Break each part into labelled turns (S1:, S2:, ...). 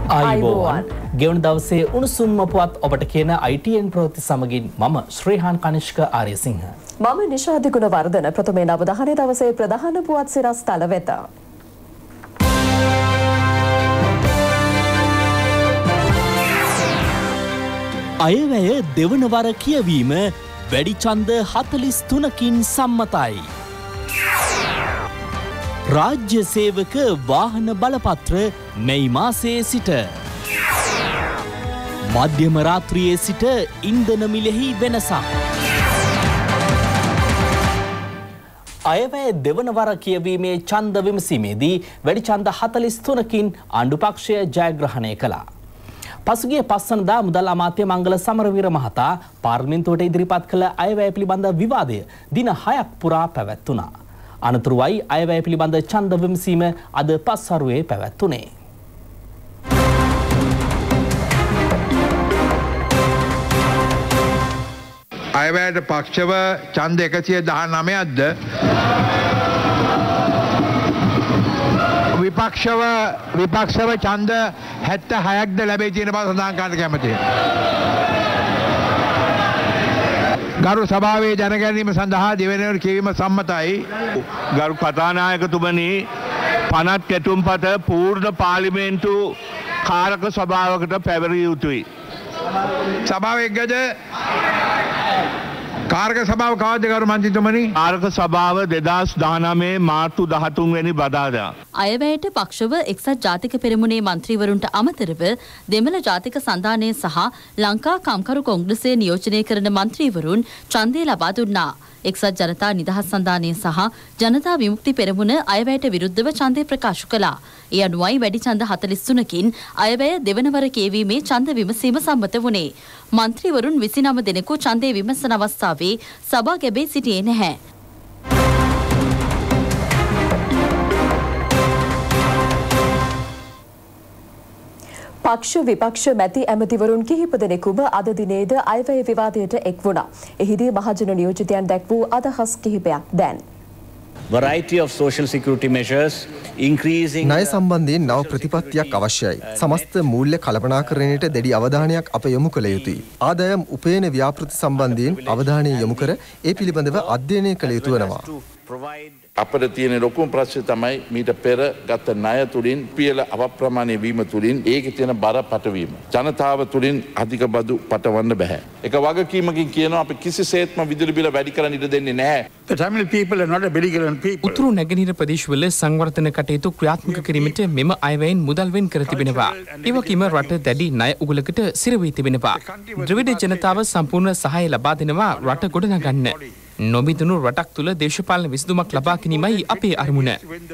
S1: ආයුබෝවන් ගෙවුණු දවසේ උණුසුම්ම පුවත් ඔබට කියන ITN ප්‍රවෘත්ති සමගින් මම ශ්‍රීහාන් කනිෂ්ක ආර්යසිංහ.
S2: මම නිශාදි ගුණවර්ධන. ප්‍රථමයෙන් අවධානය දවසේ ප්‍රධාන පුවත් සිරස් තල වෙත.
S3: අයවැය දෙවන වර කියවීම වැඩි ඡන්ද 43කින් සම්මතයි. රාජ්‍ය සේවක වාහන බලපත්‍ර මැයි මාසයේ සිට මධ්‍යම රාත්‍රියේ සිට ඉන්ධන මිලෙහි වෙනසක්. අයවැය දෙවන වර කියවීමේ ඡන්ද විමසීමේදී වැඩි ඡන්ද 43කින් ආණ්ඩු පක්ෂය ජයග්‍රහණය කළා. පසුගිය පස්වනදා මුදල් අමාත්‍ය මංගල සමරවීර මහතා පාර්ලිමේන්තුවට ඉදිරිපත් කළ අයවැය පිළිබඳ විවාදය දින 6ක් පුරා පැවැත්වුණා. අනතුරුවයි අයවැය පිළිබඳ ඡන්ද විමසීම අද පස්වරුවේ පැවැත්වුණේ.
S4: අයවැයට පක්ෂව ඡන්ද 119ක්ද විපක්ෂව ඡන්ද 76ක්ද ලැබී තියෙන බව සඳහන් කරන්න කැමැතියි. ගරු සභාවේ දැනගැනීම සඳහා දෙවැනි වර කියවීම සම්මතයි.
S5: ගරු කතානායකතුමනි, පනත් කෙටුම්පත පූර්ණ පාර්ලිමේන්තු කාරක සභාවකට පැවරිය යුතුයි.
S4: සභාව එක්කද කාරක සභාව කවද්ද ගරු මන්ත්‍රීතුමනි?
S5: කාරක සභාව 2019 මාර්තු 13 වෙනි බදාදා.
S6: අයවැයට පක්ෂව එක්සත් ජාතික පෙරමුණේ මන්ත්‍රීවරුන්ට අමතරව දෙමළ ජාතික සන්ධානය සහ ලංකා කම්කරු කොංග්‍රසයේ නියෝජනය කරන මන්ත්‍රීවරුන් ඡන්දය ලබා දුන්නා. එක්සත් ජනතා නිදහස් සන්ධානය සහ ජනතා විමුක්ති පෙරමුණ අයවැයට විරුද්ධව ඡන්දය ප්‍රකාශ කළා. ඒ අනුවයි වැඩි ඡන්ද 43කින් අයවැය දෙවනවර කියවීමේ ඡන්ද විමසීම සම්මත වුණේ. මන්ත්‍රීවරුන් 29 දෙනෙකු ඡන්දය විමසන අවස්ථාවේ සභා ගැබේ සිටියේ නැහැ.
S2: පක්ෂ විපක්ෂ මැති ඇමතිවරුන් කිහිප දෙනෙකුම අද දිනේද අයවැය විවාදයට එක් වුණා. එහිදී මහජන නියෝජිතයන් දැක් වූ අදහස් කිහිපයක් දැන්.
S7: Variety of social security measures increasing
S8: ණය සම්බන්ධයෙන් නව ප්‍රතිපත්තියක් අවශ්‍යයි. සමස්ත මූල්‍ය කළමනාකරණයට දැඩි අවධානයක් අප යොමු කළ යුතුයි. ආදායම් උපයන ව්‍යාපෘති සම්බන්ධයෙන් අවධානය යොමු කර ඒ පිළිබඳව අධ්‍යයනය කළ යුතු වෙනවා.
S9: අපිට තියෙන ලොකුම ප්‍රශ්නේ තමයි මීට පෙර ගත ණය තුලින් පියල අප්‍රමාණීය වීම තුලින් ඒකේ තියෙන බර පටවීම. ජනතාව තුලින් අධික බදු පටවන්න බෑ. ඒක වගකීමකින් කියනවා අපි කිසිසේත්ම විදුලි බිල වැඩි කරන්න ඉඩ දෙන්නේ නැහැ.
S4: The Tamil people are not a belligerent people.
S10: උතුරු නැගෙනහිර ප්‍රදේශවල සංවර්ධන කටයුතු ක්‍රියාත්මක කිරීමට මෙම අයවැයෙන් මුදල් වෙන් කර තිබෙනවා. ඒ වගේම රට දැඩි ණය උගලකට සිර වී තිබෙනවා. ද්‍රවිඩ ජනතාව සම්පූර්ණ සහාය ලබා දෙනවා රට ගොඩනගන්න. නොමිදුණු රටක් තුළ දේශපාලන විසඳුමක් ලබා ගැනීමයි අපේ අරමුණ.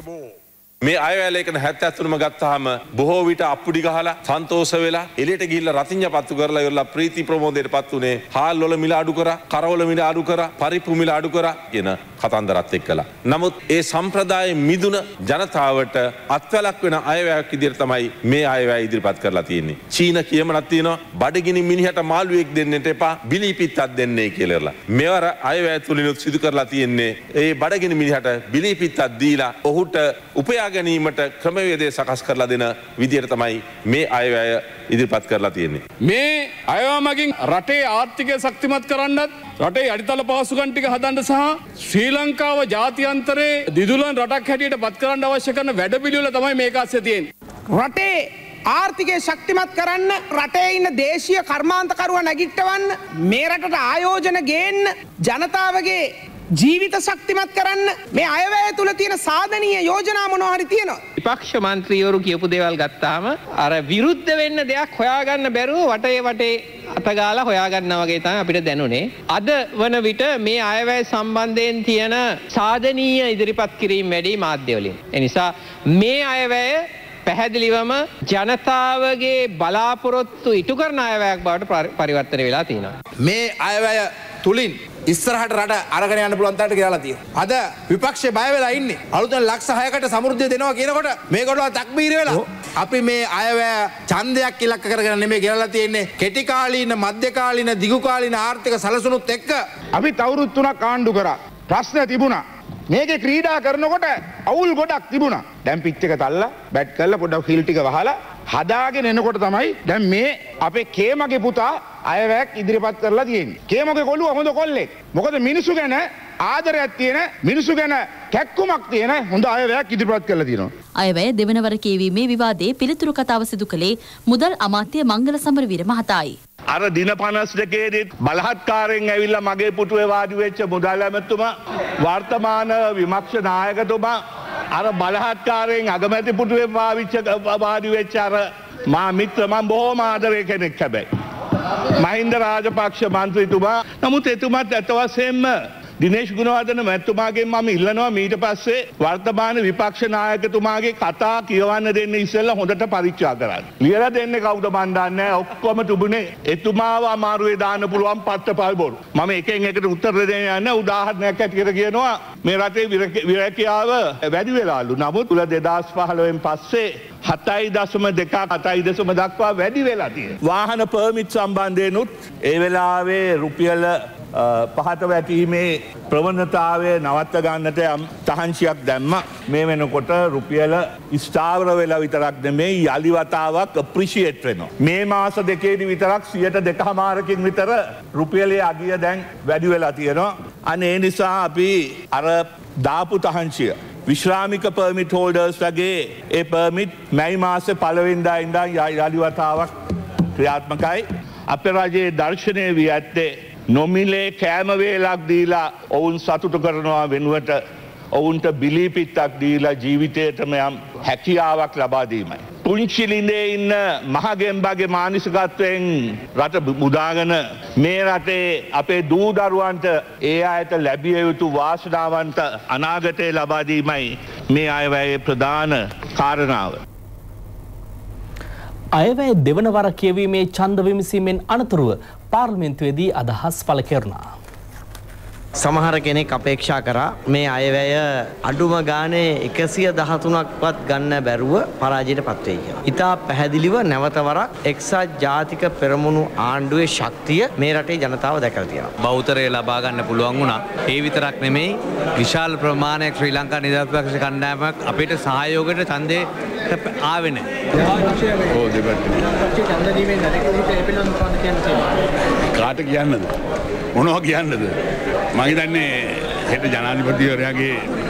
S11: මේ අයවැය ලේඛන 73ම ගත්තාම බොහෝ විට අප්පුඩි ගහලා සන්තෝෂ වෙලා එළියට ගිහිල්ලා රතිඤ්ඤ පත්තු කරලා ඉවරලා ප්‍රීති ප්‍රමෝදයටපත් උනේ හාල් වල මිල අඩු කරා, කරවල මිල අඩු කරා, පරිප්පු මිල අඩු කරා කියන කතන්දරත් එක්කලා. නමුත් ඒ සම්ප්‍රදායේ මිදුන ජනතාවට අත්වැලක් වෙන අයවැයක් විදිහට තමයි මේ අයවැය ඉදිරිපත් කරලා තියෙන්නේ. චීන කියමනක් තියෙනවා බඩගිනි මිනිහට මාළුවෙක් දෙන්නට එපා, බිලි පිත්තක් දෙන්නේ කියලා. මෙවර අයවැය තුලිනුත් සිදු කරලා තියෙන්නේ ඒ බඩගිනි මිනිහට බිලි පිත්තක් දීලා ඔහුට උපයා ගැනීමට ක්‍රමවේදය සකස් කරලා දෙන විදියට තමයි මේ අයවැය ඉදිරිපත් කරලා තියෙන්නේ.
S12: මේ අයවැය මගින් රටේ ආර්ථිකය ශක්තිමත් කරන්නත් රටේ අඩිතල පහසුකම් ටික හදන්න සහ ශ්‍රී ලංකාව ජාත්‍යන්තරේ දිදුලන් රටක් හැටියට පත් කරන්න අවශ්‍ය කරන වැඩපිළිවෙල තමයි මේක ASCII තියෙන්නේ.
S13: රටේ ආර්ථිකය ශක්තිමත් කරන්න, රටේ ඉන්න දේශීය කර්මාන්තකරුවා නැගිටවන්න, මේ රටට ආයෝජන ගේන්න, ජනතාවගේ ජීවිත ශක්තිමත් කරන්න මේ අයවැය තුල තියෙන සාධනීය යෝජනා මොනවා හරි තියෙනවා.
S14: විපක්ෂ මන්ත්‍රීවරු කියපු දේවල් ගත්තාම අර විරුද්ධ වෙන්න දෙයක් හොයාගන්න බැරුව වටේ අතගාලා හොයාගන්නා වගේ තමයි අපිට දැනුනේ. අද වන විට මේ අයවැය සම්බන්ධයෙන් තියෙන සාධනීය ඉදිරිපත් කිරීම වැඩි මාධ්‍ය වලින්. ඒ නිසා මේ අයවැය පැහැදිලිවම ජනතාවගේ බලාපොරොත්තු ඉටු කරන අයවැයක් බවට පරිවර්තනය වෙලා තියෙනවා.
S15: මේ අයවැය තුලින් ඉස්සරහට රට අරගෙන යන්න පුළුවන් තරමට ගිරලා තියෙනවා. අද විපක්ෂේ බය වෙලා ඉන්නේ. අලුතෙන් ලක්ෂ 6කට සමෘද්ධිය දෙනවා කියනකොට මේකට තක්බීර වෙලා. අපි මේ අයවැය ඡන්දයක් ඉලක්ක කරගෙන නෙමෙයි ගිරලා තියෙන්නේ. කෙටි කාලීන, මධ්‍ය කාලීන, දිගු කාලීන ආර්ථික සැලසුමුත් එක්ක
S4: අපි අවුරුදු 3ක් ආණ්ඩු කරා. ප්‍රශ්න තිබුණා. මේකේ ක්‍රීඩා කරනකොට අවුල් ගොඩක් තිබුණා. දැන් පිච් එක තල්ලා බැට් කරලා පොඩ්ඩක් ෆීල්ඩ් ටික වහලා හදාගෙන එනකොට තමයි දැන් මේ අපේ කේමගේ පුතා අයවැයක් ඉදිරිපත් කරලා තියෙන්නේ. කේමගේ කොළුව හොඳ කොල්ලෙක්. මොකද මිනිසු ගැන ආදරයක් තියෙන මිනිසු ගැන කැක්කුමක් තියෙන හොඳ අයවැයක් ඉදිරිපත් කරලා තියෙනවා.
S6: අයවැය දෙවනවර කියවීමේ විවාදයේ පිළිතුරු කතාව සිදු කළේ මුදල් අමාත්‍ය මංගල සමරවීර මහතායි.
S5: අර දින 52 බලහත්කාරයෙන් ඇවිල්ලා මගේ පුටුවේ වාඩි වෙච්ච මුදල් ඇමතුමා වර්තමාන විමක්ෂ නායකතුමා අර බලහත්කාරයෙන් අගමැති පුටුවේ වාඩි වෙච්ච අර මා මිත්‍ර මම බොහොම ආදරේ කෙනෙක් හැබැයි මහින්ද රාජපක්ෂ මන්ත්‍රීතුමා නමුත් එතුමාත් ඇත්ත වශයෙන්ම දිනේශ් ගුණවර්ධන මැතිතුමාගෙන් මම ඉල්ලනවා ඊට පස්සේ වර්තමාන විපක්ෂ නායකතුමාගේ කතා කියවන්න දෙන්න ඉස්සෙල්ලා හොඳට පරීක්ෂා කරන්න. ලියලා දෙන්නේ කවුද මන් දන්නේ නැහැ. ඔක්කොම තුබුනේ එතුමාව අමාරුවේ දාන්න පුළුවන් පත්තපල් බොරු. මම එකෙන් එකට උත්තර දෙන්න යන්නේ උදාහරණයක් ඇටියට කියනවා මේ රටේ විරකියාව වැඩි වෙලාලු. නමුත් 2015න් පස්සේ 7.2 7.2 දක්වා වැඩි වෙලා තියෙනවා. වාහන පර්මිට් සම්බන්ධයෙන්ුත් ඒ වෙලාවේ රුපියල පහත වැටීමේ ප්‍රවණතාවය නවත්ත ගන්නට යම් තහංචියක් දැම්ම මේ වෙනකොට රුපියල ස්ථාවර වෙලා විතරක් නෙමෙයි යලි වතාවක් අප්‍රීෂিয়েට් වෙනවා. මේ මාස දෙකේදී විතරක් 2.5කින් විතර රුපියලේ අගිය දැන් වැඩි වෙලා තියෙනවා. අනේ ඒ නිසා අපි අර දාපු තහංචිය විශ්‍රාමික පර්මිට් හෝල්ඩර්ස්ලගේ ඒ පර්මිට් මැයි මාසේ පළවෙනිදා ඉඳන් යලි වතාවක් ක්‍රියාත්මකයි. අපේ රජයේ දර්ශනය වී ඇත්තේ නොමිලේ කෑම වේලක් දීලා ඔවුන් සතුටු කරනවා වෙනුවට ඔවුන්ට බිලී පිත්තක් දීලා ජීවිතයටම යම් හැකියාවක් ලබා දීමයි. පුංචි ළිඳේ ඉන්න මහගෙම්බගේ මානසිකත්වයෙන් රට මුදාගෙන මේ රටේ අපේ දූ දරුවන්ට ඒ අයට ලැබිය යුතු වාසනාවන්ත අනාගතය ලබා දීමයි මේ අයවැයේ ප්‍රධාන කාරණාව.
S3: අයවැය දෙවන වර කියවීමේ ඡන්ද විමසීමෙන් අනතුරුව පාර්ලිමේන්තුවේදී අදහස් පළ කෙරුණා.
S16: සමහර කෙනෙක් අපේක්ෂා කරා මේ අයවැය අඩුම ගානේ 113ක්වත් ගන්න බැරුව පරාජයට පත් වෙයි කියලා. ඉතා පැහැදිලිව නැවත වරක් එක්සත් ජාතික පෙරමුණු ආණ්ඩුවේ ශක්තිය මේ රටේ ජනතාව දැකලා තියෙනවා.
S17: බෞතරය ලබා ගන්න පුළුවන් වුණා. ඒ විතරක් නෙමෙයි විශාල ප්‍රමාණයක් ශ්‍රී ලංකා නිදහස් පක්ෂ කණ්ඩායමක් අපිට සහයෝගයට ඡන්දේ ආවේ නැහැ.
S12: ඔව් දෙපැත්තේ. ඡන්ද දීමේ නැතිවෙච්ච ඒ පිළිබඳව මොකක්ද කියන්නේ? කාට කියන්නද? මොනවා කියන්නද? මම හිතන්නේ හෙට ජනාධිපතිවරයාගේ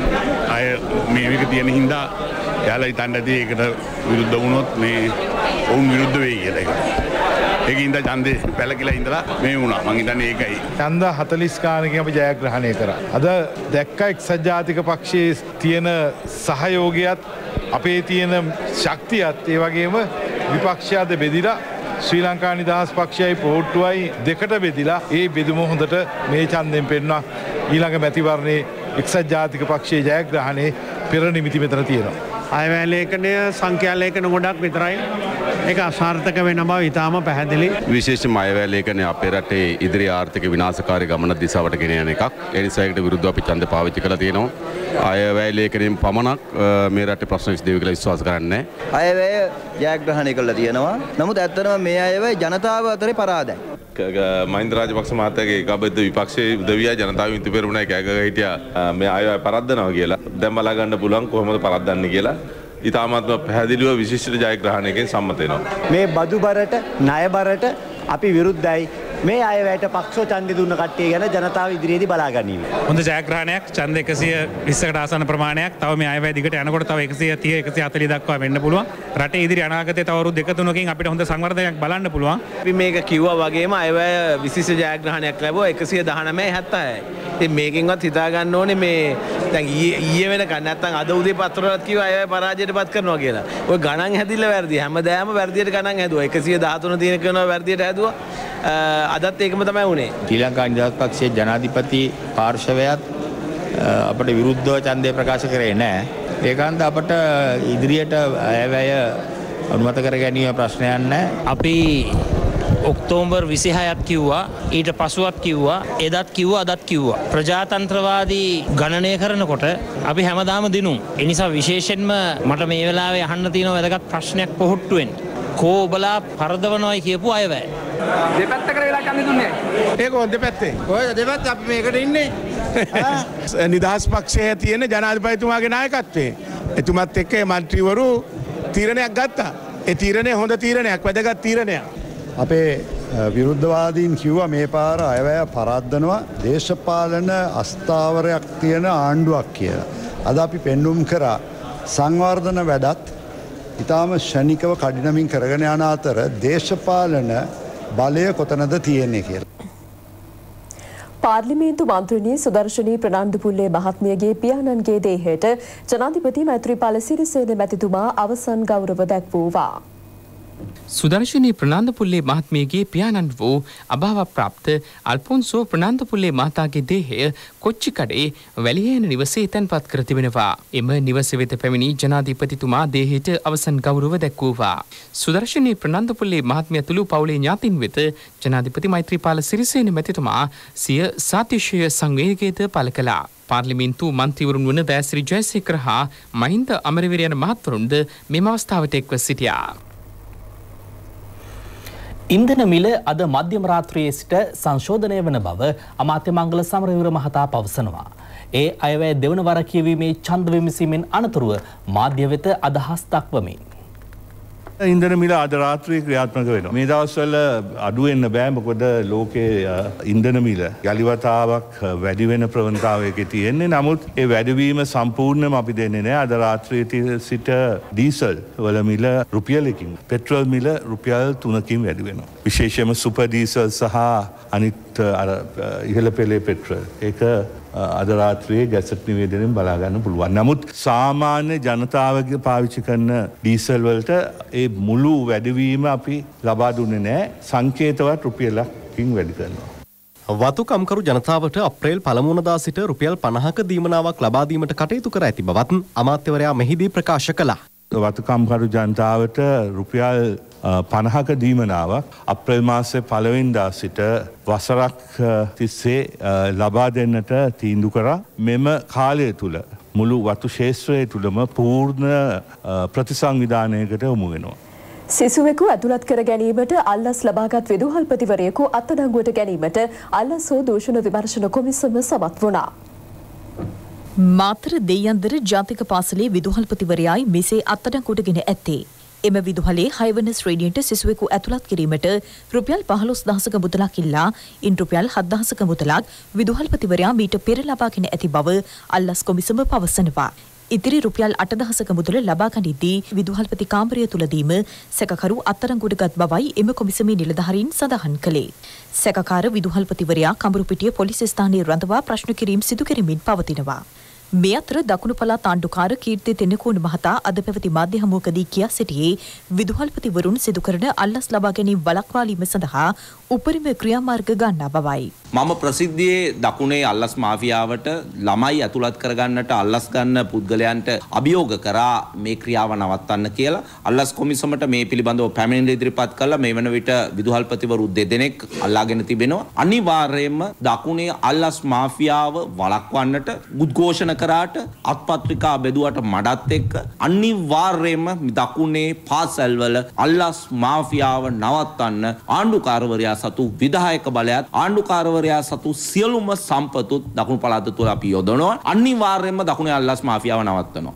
S12: අය මේක තියෙන හින්දා එයාලා හිතන්න ඇති ඒකට විරුද්ධ වුණොත් මේ ඔවුන් විරුද්ධ වෙයි කියලා ඒක. ඒකින්ද ඡන්දේ පැලකිලා ඉඳලා මේ වුණා. මම හිතන්නේ ඒකයි.
S18: ඡන්ද 40 ගානකින් අපි ජයග්‍රහණය කරා. අද දැක්ක එක්සත් ජාතික පක්ෂයේ තියෙන සහයෝගයත් අපේ තියෙන ශක්තියත් ඒ වගේම විපක්ෂයද බෙදිලා ශ්‍රී ලංකා නිදහස් පක්ෂයයි පොහොට්ටුවයි දෙකට බෙදිලා ඒ බෙදුම හොඳට මේ ඡන්දයෙන් පෙන්වනවා. ඊළඟ මැතිවරණයේ එක්සත් ජාතික පක්ෂයේ ජයග්‍රහණයේ පෙර නිමිති මෙතන තියෙනවා.
S19: අයවැය ලේඛනය සංඛ්‍යා ලේඛන ගොඩක් විතරයි. ඒක අසාර්ථක වෙන බව ඉතාම පැහැදිලි.
S20: විශේෂයෙන්ම අයවැය ලේඛනය අපේ රටේ ඉදිරි ආර්ථික විනාශකාරී ගමන දිශාවට ගෙන යන එකක්. ඒ නිසා ඒකට විරුද්ධව අපි ඡන්ද පාවිච්චි කරලා තියෙනවා. අයවැය ලේඛනයෙන් පමණක් මේ රටේ ප්‍රශ්න විසඳෙවි කියලා විශ්වාස කරන්නේ නැහැ.
S21: අයවැය ජයග්‍රහණය කළා තියෙනවා. නමුත් ඇත්තටම මේ අයවැය ජනතාව අතරේ පරාදයි.
S11: මහින්ද රාජපක්ෂ මහත්තයාගේ ගබෙද්ද විපක්ෂයේ උදවිය ජනතාව වින්තු පෙරමුණයි කෑගග හිටියා මේ අයවැය පරද්දනවා කියලා. දැන් බලා ගන්න පුළුවන් කොහොමද පරද්දන්නේ කියලා. ඉතාමත්ම පැහැදිලිව විශිෂ්ට ජයග්‍රහණයකින් සම්මත වෙනවා.
S22: මේ බදු බරට ණය බරට අපි විරුද්ධයි. මේ අයවැයට පක්ෂව ඡන්දෙ දුන්න කට්ටිය ගැන ජනතාව ඉදිරියේදී බලා ගැනීම.
S23: හොඳ ජයග්‍රහණයක්. ඡන්ද 120කට ආසන්න ප්‍රමාණයක්. තව මේ අයවැය දිගට යනකොට තව 130 140 දක්වා වෙන්න පුළුවන්. රටේ ඉදිරි අනාගතයේ තව අවුරුදු 2-3කින් අපිට හොඳ සංවර්ධනයක් බලන්න පුළුවන්.
S14: අපි මේක කිව්වා වගේම අයවැය විශිෂ්ට ජයග්‍රහණයක් ලැබුවා 119-76. ඉතින් මේකෙන්වත් හිතා ගන්න ඕනේ මේ දැන් ඊයේ වෙනකන් නැත්තම් අද උදේ පත්‍රවලත් කිව්වා අයවැය පරාජයටපත් කරනවා කියලා. ඔය ගණන් හැදිලා වැරදි. හැමදාම වැරදියට ගණන් හැදුවා. 113 තියෙන කෙනා වැරදියට හැදුවා. අදත් ඒකම තමයි වුණේ.
S24: ශ්‍රී ලංකා නිදහස් පක්ෂයේ ජනාධිපති පාර්ශවයත් අපට විරුද්ධව ඡන්දය ප්‍රකාශ කරේ නැහැ. ඒකන්ද අපට ඉදිරියට අයවැය අනුමත කර ගැනීම ප්‍රශ්නයක් නැහැ.
S25: අපි ඔක්තෝබර් 26ත් කිව්වා, ඊට පසුවත් කිව්වා, එදත් කිව්වා, අදත් කිව්වා. ප්‍රජාතන්ත්‍රවාදී ගණනය කරනකොට අපි හැමදාම දිනුම්. ඒ නිසා විශේෂයෙන්ම මට මේ වෙලාවේ අහන්න තියෙන වැදගත් ප්‍රශ්නයක් පොහොට්ටුවෙන්. කෝ ඔබලා පරදවනවයි කියපු අයවැය.
S19: දෙපැත්තකට වෙලා කන්නේ දුන්නේ.
S4: ඒක දෙපැත්තේ.
S19: කොහෙද දෙපැත්ත අපි මේකට ඉන්නේ?
S4: නිදහස් පක්ෂයේ තියෙන ජනාධිපතිතුමාගේ නායකත්වයේ එතුමත් එක්ක මන්ත්‍රීවරු තීරණයක් ගත්තා.
S1: ඒ තීරණය හොඳ තීරණයක්, වැදගත් තීරණයක්.
S2: අපේ විරුද්ධවාදීන් කිව්වා මේ පාර අයවැය පරද්දනවා දේශපාලන අස්ථාවරයක් තියෙන ආණ්ඩුවක් කියලා. අද අපි පෙන්නුම් කරා සංවර්ධන වැඩත් ඉතාම ෂණිකව කඩිනමින් කරගෙන යන අතර දේශපාලන බලය කොතනද තියෙන්නේ කියලා.
S7: පාර්ලිමේන්තු මන්ත්‍රිණී සුදර්ශනී ප්‍රනාන්දුපුල්ලේ මහත්මියගේ පියාණන්ගේ දේහයට ජනාධිපති මෛත්‍රීපාල සිරිසේන මැතිතුමා අවසන් ගෞරව දැක්වුවා.
S10: සුදර්ශනී ප්‍රනාන්දුපුල්ලේ මහත්මියගේ පියාණන් වූ අභාව ප්‍රාප්ත අල්පොන්සෝ ප්‍රනාන්දුපුල්ලේ මහතාගේ දේහය කොච්චිකඩේ වැලිහේන නිවසේ තැන්පත් කර තිබෙනවා. එම නිවස වෙත පැමිණි ජනාධිපතිතුමා දේහයට අවසන් ගෞරව දැක්වුවා. සුදර්ශනී ප්‍රනාන්දුපුල්ලේ මහත්මිය ඇතුළු පවුලේ ඥාතීන් වෙත ජනාධිපති මෛත්‍රීපාල සිරිසේන මැතිතුමා සිය සාතිශය සංවේගයද පළ කළා. පාර්ලිමේන්තු මන්ත්‍රීවරුන් වන දෑසිරි ජයසේකර හා මහින්ද අමරවීර යන මහත්වරුන්ද මෙම අවස්ථාවට එක්ව සිටියා.
S3: ඉන්ධන මිල අද මධ්‍යම රාත්‍රියේ සිට සංශෝධනය වන බව අමාත්‍ය මංගල සමරවීර මහතා පවසනවා. ඒ අයවැය දෙවන වර කියවීමේ ඡන්ද විමසීමෙන් අනතුරුව මාධ්‍ය වෙත අදහස් දක්වමින්
S5: ඉන්ධන මිල අද රාත්‍රියේ ක්‍රියාත්මක වෙනවා. මේ දවස්වල අඩු වෙන්න බෑ, මොකද ලෝකයේ ඉන්ධන මිල යලිවතාවක් වැඩි වෙන ප්‍රවණතාවයක තියෙන්නේ. නමුත් ඒ වැඩිවීම සම්පූර්ණයෙන්ම අපි දෙන්නේ නැහැ. අද රාත්‍රියේ සිට ඩීසල් වල මිල රුපියලකින්, පෙට්‍රල් මිල රුපියල් 3කින් වැඩි වෙනවා. විශේෂයෙන්ම සුපර් ඩීසල් සහ අනිත් ඉහළ පෙළේ පෙට්‍රල්. ඒක අද රාත්‍රියේ ගැසට් නිවේදනයෙන් බලා ගන්න පුළුවන්. නමුත් සාමාන්‍ය ජනතාවගේ පාවිච්චි කරන ඩීසල් වලට ඒ මුළු වැඩිවීම අපි ලබා දුන්නේ නැහැ. සංකේතවත් රුපියලකින් වැඩි කරනවා.
S8: වතුකම්කරු ජනතාවට අප්‍රේල් 1 වෙනිදා සිට රුපියල් 50ක දීමනාවක් ලබා දීමට කටයුතු කර ඇති බවත් අමාත්‍යවරයා මෙහිදී ප්‍රකාශ කළා.
S5: වතුකම්කරු ජනතාවට රුපියල් 50ක දීමනාවක් අප්‍රේල් මාසයේ 1 වෙනිදා සිට වසරක් තිස්සේ ලබා දෙන්නට තීන්දුව කරා. මෙම කාලය තුල මුළු වතු ශේෂ්ත්‍රයේ තුලම පූර්ණ ප්‍රතිසංවිධානයකට යොමු වෙනවා.
S7: සිසුවෙකු ඇතුළත් කර ගැනීමට අල්ලස් ලබාගත් විදුහල්පතිවරයෙකු අත්අඩංගුවට ගැනීමට අල්ලස් හෝ දූෂණ විමර්ශන කොමිසම සමත් වුණා.
S9: මාතර දෙයන්දර ජාතික පාසලේ විදුහල්පතිවරයායි මෙසේ අත්අඩංගුවටගෙන ඇත්තේ. එම විදුහලේ 6 වන ශ්‍රේණියට සිසුවෙකු ඇතුළත් කිරීමට රුපියල් 15000ක මුදලක් ඉල්ලා ඉන් රුපියල් 7000ක මුදලක් විදුහල්පතිවරයා මීට පෙර ලබාගෙන ඇති බව අල්ලස් කොමිසම පවසනවා. ඉතිරි රුපියල් 8000ක මුදල ලබා ගනිද්දී විදුහල්පති කාමරය තුලදීම සැකකරු අත්අඩංගුවටගත් බවයි එම කොමිසමේ නිලධාරීන් සඳහන් කළේ. සැකකාර විදුහල්පතිවරයා කඹුරුපිටිය පොලිස් ස්ථානයේ රඳවා ප්‍රශ්න කිරීම සිදු කරමින් පවතිනවා. මේ අතර දකුණු පළාත් ආණ්ඩුකාර කීර්ති තෙන්නකෝන් මහතා අද පැවති මාධ්‍ය හමුවකදී කියා සිටියේ විදුහල්පතිවරුන් සිදු කරන අල්ලස් ලබා ගැනීම වළක්වාලීම සඳහා උපරිම ක්‍රියාමාර්ග ගන්නා බවයි.
S26: මම ප්‍රසිද්ධියේ දකුණේ අල්ලස් මාෆියාවට ළමයි ඇතුළත් කරගන්නට අල්ලස් ගන්න පුද්ගලයන්ට අභියෝග කරා මේ ක්‍රියාව නවත්තන්න කියලා. අල්ලස් කොමිසමට මේ පිළිබඳව පැමිණිලි ඉදිරිපත් කළා. මේ වන විට විදුහල්පතිවරු දෙදෙනෙක් අල්ලාගෙන තිබෙනවා. අනිවාර්යයෙන්ම දකුණේ අල්ලස් මාෆියාව වළක්වන්නට උද්ඝෝෂණ කරාට අත්පත්‍රිකා බෙදුවට මඩත් එක්ක අනිවාර්යයෙන්ම දකුණේ පාසල්වල අල්ලස් මාෆියාව නවත්තන්න ආණ්ඩුකාරවරයා සතු විධායක බලයත් ආණ්ඩුකාරවරයා සතු සියලුම සම්පතුත් දකුණු පළාත තුළ අපි යොදනවා. අනිවාර්යයෙන්ම දකුණේ අල්ලස් මාෆියාව නවත්තනවා.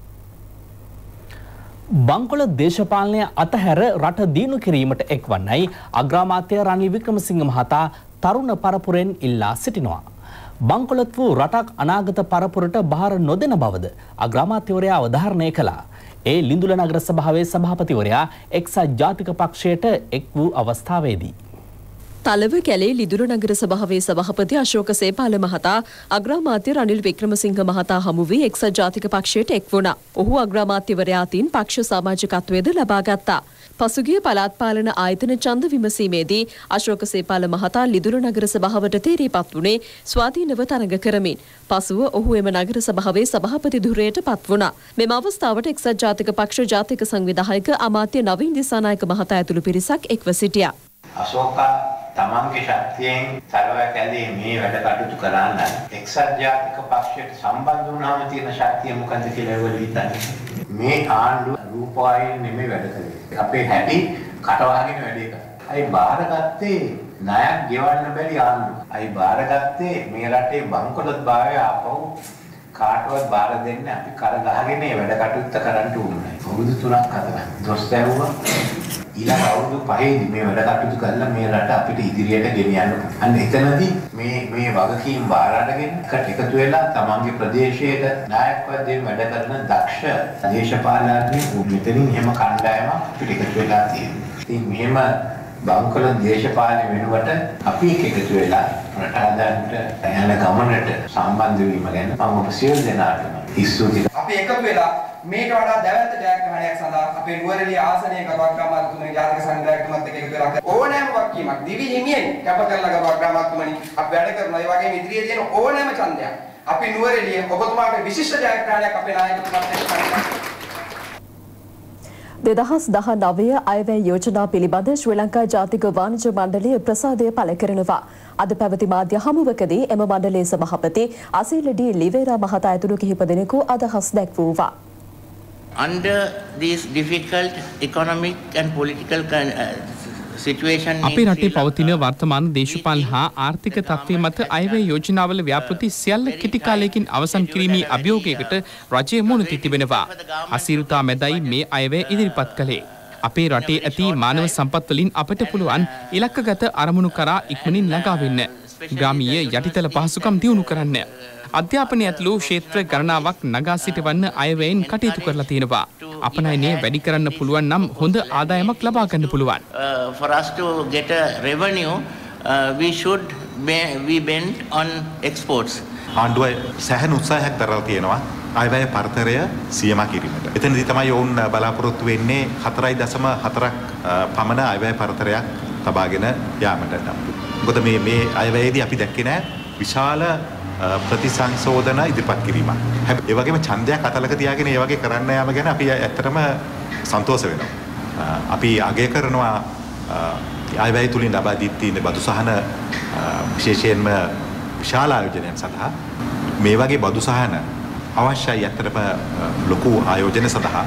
S3: බංකොල දේශපාලනය අතහැර රට දියුණු කිරීමට එක්වන්නයි අග්‍රාමාත්‍ය රනිල් වික්‍රමසිංහ මහතා තරුණ පරපුරෙන් ඉල්ලා සිටිනවා. බංකොලොත් වූ රටක් අනාගත පරපුරට බාර නොදෙන බවද අග්‍රාමාත්‍යවරයා අවධාරණය කළා. ඒ ලිඳුල නගර සභාවේ සභාපතිවරයා එක්සත් ජාතික පක්ෂයට එක් වූ අවස්ථාවේදී
S7: තලව කැලේ ලිදුරු නගර සභාවේ සභාපති අශෝක සේපාල මහතා අග්‍රාමාත්‍ය රනිල් වික්‍රමසිංහ මහතා හමු වී එක්සත් ජාතික පක්ෂයට එක් වුණා. ඔහු අග්‍රාමාත්‍යවරයා අතින් පක්ෂ සමාජිකත්වයේද ලබා ගත්තා. පසුගිය පළාත් පාලන ආයතන ඡන්ද විමසීමේදී අශෝක සේපාල මහතා ලිදුරු නගර සභාවට තේරීපත් වුණේ ස්වාධීනව තරඟ කරමින්. පසුව ඔහු එම නගර සභාවේ සභාපති ධුරයට පත් වුණා. මෙම අවස්ථාවට එක්සත් ජාතික පක්ෂ ජාතික සංවිධායක අමාත්‍ය නවීන් දිසානායක මහතා ඇතුළු පිරිසක් එක්ව සිටියා.
S27: අශෝකා තමන්ගේ ශක්තියෙන් සරව කැලේ මේ වැඩ කටයුතු කරන්න එක්සත් ජාතික පක්ෂයට සම්බන්ධ වුණාම තියෙන ශක්තිය මොකද්ද කියලා ඒගොල්ලෝ හිතන්නේ. මේ ආණ්ඩුව රූපවාහිනිය නෙමෙයි වැඩ කළේ. අපේ හැටි කටවහගෙන වැඩේ කරා. අයි බාරගත්තේ ණයක් ගෙවන්න බැරි ආණ්ඩුව. අයි බාරගත්තේ මේ රටේ බංකොලොත් භාවය ආපහු කාටවත් බාර දෙන්න අපි කර ගහගෙන මේ වැඩ කටයුත්ත කරන්න ඕනේ. අවුරුදු 3ක් හදලා දොස් දැවුවා. ඊළඟ අවුරුදු 5ේදී මේ වැඩ කටයුතු කරලා මේ රට අපිට ඉදිරියට ගෙනියන්න පුළුවන්. අන්න එතනදී මේ වගකීම් බාර අරගෙන එකතු වෙලා තමන්ගේ ප්‍රදේශයේ නායකත්වයෙන් වැඩ කරන දක්ෂ දේශපාලනඥයෝ මෙතනින් එහෙම කණ්ඩායමක් අපිට එකතු වෙලා තියෙනවා. ඉතින් මෙහෙම බංකොල දේශපාලන වෙනුවට අපි එකතු වෙලා රට හදන්නට යන ගමනට සම්බන්ධ වීම ගැන මම ඔබ සියලු දෙනාටම ස්තුතියි.
S6: අපි එකතු වෙලා මේට වඩා දැවැන්ත ජයග්‍රහණයක් සඳහා අපේ නුවරඑළිය ආසනයේ ගබග්‍රාමාත්මතුමනි ජාතික සංග්‍රහකතුමත් එක්ක එකතු වෙලා ඕනෑම වක්කීමක් දිවි හිමියෙන් කැප කරලා ගබග්‍රාමාත්මතුමනි අපි වැඩ කරනවා. ඒ වගේම ඉදිරියේ තියෙන ඕනෑම ඡන්දයක් අපි නුවරඑළිය ඔබතුමාට විශිෂ්ට ජයග්‍රහණයක් අපේ නායකතුමත් එක්ක කරනවා.
S7: 2019 අයවැය යෝජනා පිළිබඳ ශ්‍රී ලංකා ජාතික වාණිජ්‍ය මණ්ඩලය ප්‍රසාදය පළ කරනවා. අද පැවති මාධ්‍ය හමුවකදී එම මණ්ඩලයේ සභාපති අසීලඩී ලිවේරා මහතා ඇතුළු කිහිප දෙනෙකු අදහස් දැක්වුවා.
S12: Under this difficult economic and political situation
S10: අපේ රටේ පවතින වර්තමාන දේශපාලන හා ආර්ථික තත්ත්වය මත අයවැය යෝජනාවල ව්‍යාපෘති සියල්ල කෙටි කාලයකින් අවසන් කිරීමේ අභියෝගයකට රජය මුහුණ දී තිබෙනවා. අසීරුතා මැදයි මේ අයවැය ඉදිරිපත් කළේ. අපේ රටේ ඇති මානව සම්පත් වලින් අපට පුළුවන් ඉලක්කගත අරමුණු කරා ඉක්මනින් ළඟා වෙන්න. ග්‍රාමීය යටිතල පහසුකම් දියුණු කරන්න. අධ්‍යාපනය ඇතුළු ක්ෂේත්‍ර ගණනාවක් නගා සිටවන්න අයවැයෙන් කටයුතු කරලා තියෙනවා. අපනයනය වැඩි කරන්න පුළුවන් නම් හොඳ ආදායමක් ලබා ගන්න පුළුවන්.
S12: For us to get a revenue, we should be bent on exports.
S13: ආණ්ඩුව සෑහෙන උත්සාහයක් දරලා තියෙනවා අයවැය පරතරය සියමා කිරීමට. එතනදී තමයි ඔවුන් බලාපොරොත්තු වෙන්නේ 4.4ක් පමණ අයවැය පරතරයක් තබාගෙන යාමට. මොකද මේ අයවැයේදී අපි දැක්කේ නෑ විශාල ප්‍රතිසංශෝධන ඉදිරිපත් කිරීමක්. ඒ වගේම ඡන්දයක් අතලක තියාගෙන ඒ වගේ කරන්න යාම ගැන අපි ඇත්තටම සන්තෝෂ වෙනවා. අපි අගය කරනවා අයවැය තුලින් ලබා දී තියෙන බදු සහන විශේෂයෙන්ම විශාල ආයෝජනයන් සඳහා මේ වගේ බදු සහන අවශ්‍යයි. ඇත්තටම ලොකු ආයෝජන සඳහා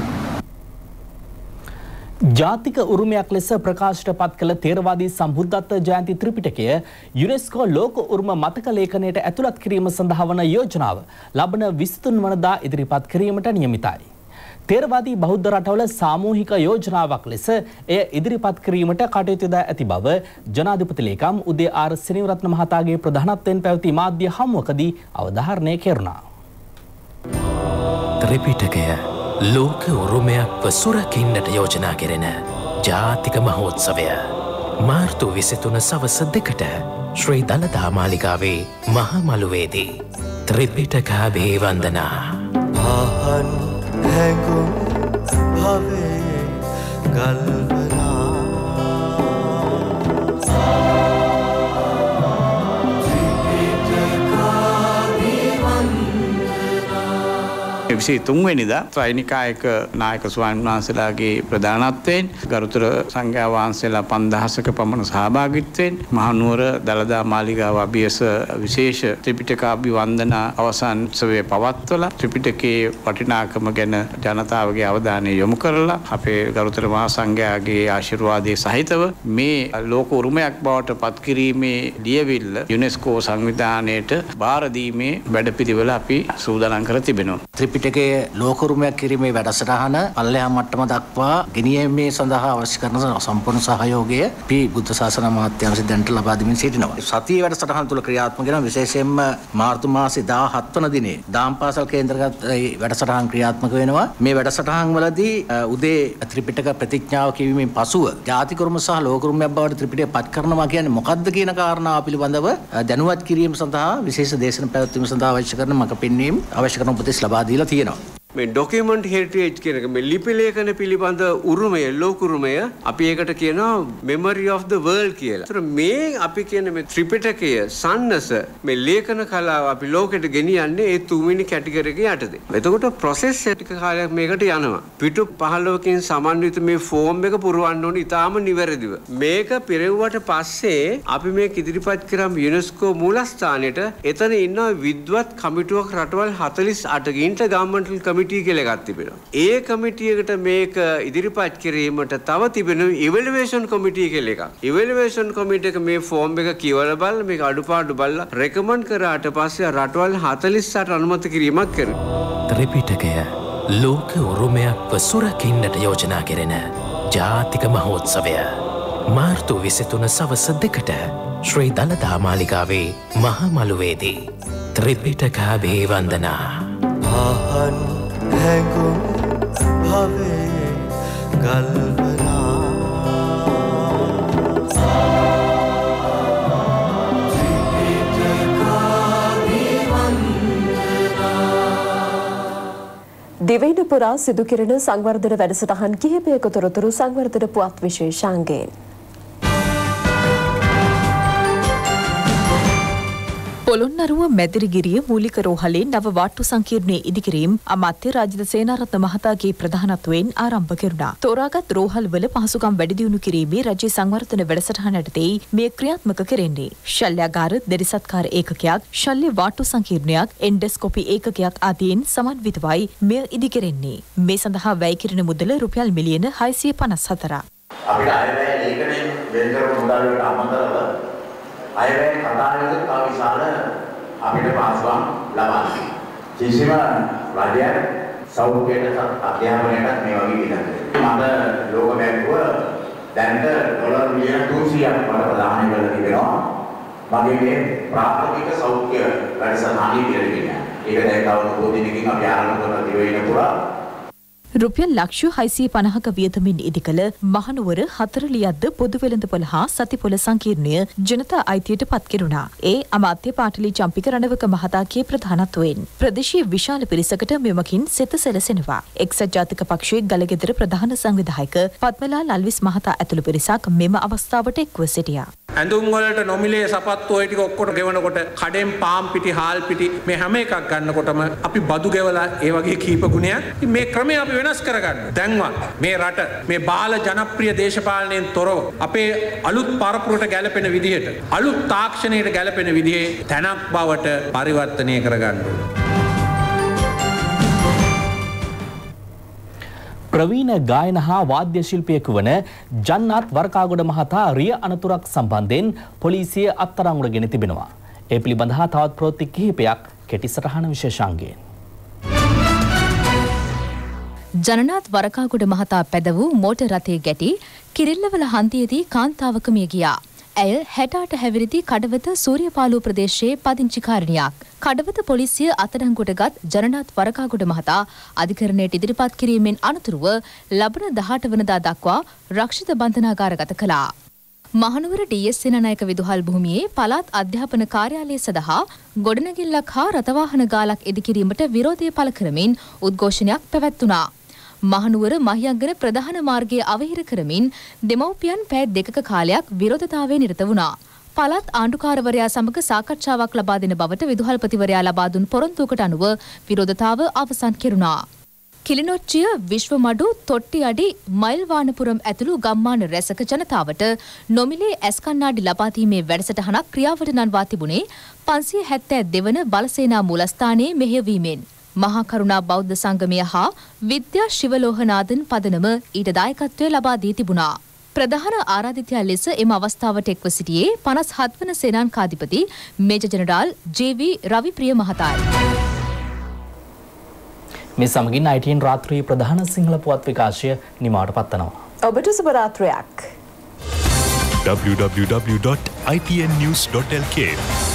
S3: ජාතික උරුමයක් ලෙස ප්‍රකාශයට පත් කළ තේරවාදී සම්බුද්ධත්ව ජයන්ති ත්‍රිපිටකය යුනෙස්කෝ ලෝක උරුම මතක ලේඛනයට ඇතුළත් කිරීම සඳහා වන යෝජනාව ලබන 23 වනදා ඉදිරිපත් කිරීමට නියමිතයි. තේරවාදී බෞද්ධ රටවල සාමූහික යෝජනාවක් ලෙස එය ඉදිරිපත් කිරීමට කටයුතු ද ඇති බව ජනාධිපති ලේකම් උදේ ආර් සෙනවිරත්න මහතාගේ ප්‍රධානත්වයෙන් පැවති මාධ්‍ය හමුවකදී අවධාරණය කෙරුණා.
S15: ත්‍රිපිටකය ලෝක උරුමයක්ව සුරකින්නට යෝජනා කෙරෙන ජාතික මහෝත්සවය මාර්තු 23 සවස 2ට ශ්‍රී දළදා මාලිගාවේ මහමළුවේදී ත්‍රිපිටකාවේ වන්දනා
S16: ආහන් හැඟුම් භවයේ ගල්වලා
S17: විසි තුන්වෙනිදා ත්‍රිනිකායක නායක ස්වාමීන් වහන්සේලාගේ ප්‍රධානත්වයෙන් ගරුතර සංඝයා වහන්සේලා 5000ක පමණ සහභාගීත්වයෙන් මහනුවර දළදා මාලිගාව අභියස විශේෂ ත්‍රිපිටකාභිවන්දනා අවසන් උත්සවය පවත්වලා ත්‍රිපිටකයේ වටිනාකම ගැන ජනතාවගේ අවධානය යොමු කරලා අපේ ගරුතර මහා සංඝයාගේ ආශිර්වාදයේ සහිතව මේ ලෝක උරුමයක් බවට පත් කිරීමේ ලියවිල්ල යුනෙස්කෝ සංවිධානයට බාර දීමේ වැඩපිළිවෙල අපි සූදානම් කර තිබෙනවා.
S15: ත්‍රිපිටකයේ ලෝක උරුමයක් කිරීමේ වැඩසටහන පල්ලෙහා මට්ටම දක්වා ගෙනියීමේ සඳහා අවශ්‍ය කරන සම්පූර්ණ සහයෝගය අපි බුද්ධ ශාසන අමාත්‍යාංශයෙන් දැනට ලබා දෙමින් සිටිනවා. සතිය වැඩසටහන තුල ක්‍රියාත්මක වෙන විශේෂයෙන්ම මාර්තු මාසේ 17 වන දිනේ දාම්පාසල් කේන්ද්‍රගත වැඩසටහන් ක්‍රියාත්මක වෙනවා. මේ වැඩසටහන් වලදී උදේ ත්‍රිපිටක ප්‍රතිඥාව කියවීමෙන් පසුව ජාතික උරුම සහ ලෝක උරුමයක් බවට ත්‍රිපිටකය පත් කරනවා කියන්නේ මොකක්ද කියන කාරණාව පිළිබඳව දැනුවත් කිරීම සඳහා විශේෂ දේශන පැවැත්වීම සඳහා අවශ්‍ය කරන මඟ පෙන්වීම අවශ්‍ය කරන උපදෙස් ලබා දීලා තියෙනවා.
S18: මේ ඩොකියුමන්ට් හෙරිටේජ් කියන එක මේ ලිපි ලේඛන පිළිබඳ උරුමය ලෝක උරුමය අපි ඒකට කියනවා මෙමරි ඔෆ් ද වර්ල්ඩ් කියලා. ඒතර මේ අපි කියන මේ ත්‍රිපිටකය සන්නස මේ ලේඛන කලාව අපි ලෝකෙට ගෙනියන්නේ ඒ තුන්වෙනි කැටගරි එකේ යටතේ. එතකොට ප්‍රොසෙස් එක කාලයක් මේකට යනවා. පිටු 15කින් සමන්විත මේ ෆෝම් එක පුරවන්න ඕනේ ඊටාම නිවැරදිව. මේක පෙරෙව්වට පස්සේ අපි මේක ඉදිරිපත් කරාම යුනෙස්කෝ මූලස්ථානෙට එතන ඉන්න විද්වත් කමිටුවක් රටවල් 48 ඉන්ටර් ගවර්න්මන්ටල් කමිටි කියලා එකක් තිබෙනවා. ඒ කමිටියකට මේක ඉදිරිපත් කිරීමට තව තිබෙනවා ඉවැලුවේෂන් කමිටි කියලා එකක්. ඉවැලුවේෂන් කමිටි එක මේ ෆෝම් එක කියවලා බලලා මේක අඩුපාඩු බලලා රෙකමන්ඩ් කරාට පස්සේ රටවල් 48 අනුමත කිරීමක් කරනවා.
S11: ත්‍රිපිටකය ලෝක උරුමයක්ව සුරකින්නට යෝජනා කෙරෙන ජාතික මහෝත්සවය මාර්තු 23 සවස 2ට ශ්‍රී දළදා මාලිගාවේ මහමළුවේදී ත්‍රිපිටකාවේ වන්දනා
S16: ආහන් හැඟුම් භවේ ගල්වනා
S7: දිවයින පුරා සිදු කෙරෙන සංවර්ධන වැඩසටහන් කිහිපයක තොරතුරු සංවර්ධන පුවත් විශේෂාංගයෙන්.
S9: පොළොන්නරුව මැදිරිගිරිය මූලික රෝහලේ නව වාට්ටු සංකීර්ණයේ ඉදිකිරීම අමාත්‍ය රාජිත සේනාරත්න මහතාගේ ප්‍රධානත්වයෙන් ආරම්භ කෙරුණා. තෝරාගත් රෝහල්වල පහසුකම් වැඩි දියුණු කිරීමේ රජයේ සංවර්ධන වැඩසටහන යටතේ මේ ක්‍රියාත්මක කෙරෙන්නේ. ශල්‍යාගාර, දෙරිසත්කාර ඒකකයක්, ශල්‍ය වාට්ටු සංකීර්ණයක්, එන්ඩොස්කෝපි ඒකකයක් ආදීන් සමන්විතවයි මෙය ඉදිකෙරෙන්නේ. මේ සඳහා වැය කෙරෙන මුදල රුපියල් මිලියන 654ක්.
S27: අපිට අයවැය ලේඛනයෙන් වෙන් කරපු මුදල් වලට අමතරව අයවැය කතාවේදී තව විශාල අපිට පාසුකම් ලබන්නේ. කිසිම රජයක් සෞඛ්‍යයට අධ්‍යාපනයට මේ වගේ විදිහට. මම ලෝක බැංකුව දැනට ඩොලර් මිලියන 200ක් වඩා ප්‍රදානය කරලා තිබෙනවා. මගේ මේ ප්‍රාථමික සෞඛ්‍ය වැඩසටහනේ පිළිගන්න. ඒක දැන් තව පොඩි දිනකින් අපි ආරම්භ කරන දිවයින පුරා
S9: රුපියල් ලක්ෂ 650ක වියදමින් ඉදිකළ මහනුවර 4 ලියද්ද පොදු වෙළඳපොළ හා සතිපොළ සංකීර්ණය ජනතා අයිතියට පත් කෙරුණා. ඒ අමාත්‍ය පාටලි චම්පික රණවක මහතාගේ ප්‍රධානත්වයෙන් ප්‍රදේශීය විශාල පිරිසකට මෙමකින් සෙත සැලසෙනවා. එක්සත් ජාතික පක්ෂයේ ගලගෙදර ප්‍රධාන සංවිධායක පත්මලාල් අල්විස් මහතා ඇතුළු පිරිසක් මෙම අවස්ථාවට එක්ව සිටියා.
S14: ඇඳුම් වලට නොමිලේ සපත්තු ඔය ටික ඔක්කොට ගෙවනකොට කඩෙන් පාම් පිටි හාල් පිටි මේ හැම එකක් ගන්නකොටම අපි බදු ගෙවලා ඒ වගේ කීප ගුණයක් මේ ක්‍රමය අපි වෙනස් කරගන්න. දැන්වත් මේ රට මේ බාල ජනප්‍රිය දේශපාලනයෙන් තොරව අපේ අලුත් පරපුරට ගැලපෙන විදිහට අලුත් තාක්ෂණයට ගැලපෙන විදිහේ තැනක් බවට පරිවර්තනය කරගන්න ඕනේ.
S3: ප්‍රවීණ ගායන හා වාද්‍ය ශිල්පියෙකු වන ජන්නාත් වරකාගොඩ මහතා රිය අනතුරක් සම්බන්ධයෙන් පොලිසිය අත්අඩංගුවට ගෙන තිබෙනවා. ඒ පිළිබඳ හා තවත් ප්‍රවෘත්ති කිහිපයක් කෙටි සටහන විශේෂාංගයෙන්.
S20: ජනනාත් වරකාගොඩ මහතා පැද වූ මෝටර් රථයේ ගැටි කිරිල්ලවල හන්දියේදී කාන්තාවක මිය ගියා. ඇය 68 හැවිරිදි කඩවත සූරියපාලුව ප්‍රදේශයේ පදිංචිකාරිනියක්. කඩවත පොලිසිය අත්අඩංගුවටගත් ජනනාත් වරකාගොඩ මහතා අධිකරණයට ඉදිරිපත් කිරීමෙන් අනතුරුව ලබන 18 වනදා දක්වා රක්ෂිත බන්ධනාගාරගත කළා. මහනුවර ඩී.එස්. සේනානායක විදුහල් භූමියේ පළාත් අධ්‍යාපන කාර්යාලය සඳහා ගොඩනැගිල්ලක් හා රථවාහන ගාලක් ඉදිකිරීමට විරෝධය පළ කරමින් උද්ඝෝෂණයක් පැවැත්වුණා. මහනුවර මහියංගන ප්‍රධාන මාර්ගයේ අවහිර කරමින් දෙමව්පියන් පැය 2ක කාලයක් විරෝධතාවයේ නිරත වුණා. පළාත් ආණ්ඩුකාරවරයා සමග සාකච්ඡාවක් ලබා දෙන බවට විදුහල්පතිවරයා ලබා දුන් පොරොන්දුවකට අනුව විරෝධතාව අවසන් කෙරුණා. කිලිනොච්චිය විශ්වමඩු තොට්ටිඅඩි මයිල්වානපුරම් ඇතුළු ගම්මාන රැසක ජනතාවට නොමිලේ ඇස් කණ්ණාඩි ලබා දීමේ වැඩසටහනක් ක්‍රියාවට නංවා තිබුණේ 572 වන බලසේනා මූලස්ථානයේ මෙහෙයවීමෙන්. මහා කරුණා බෞද්ධ සංගමය හා විද්‍යා ශිවලෝහනාදන් පදනම ඊට දායකත්වය ලබා දී තිබුණා. ප්‍රධාන ආරාධිතයා ලෙස එම අවස්ථාවට එක්ව සිටියේ 57 වන සේනාංකාධිපති මේජර් ජෙනරාල් ජේ.වී. රවිප්‍රිය මහතායි.
S3: මේ සමගින් ITN රාත්‍රී ප්‍රධාන සිංහල පුවත් විකාශය නිමාවට පත්වනවා.
S7: ඔබට සුබ රාත්‍රියක්.
S21: www.itnnews.lk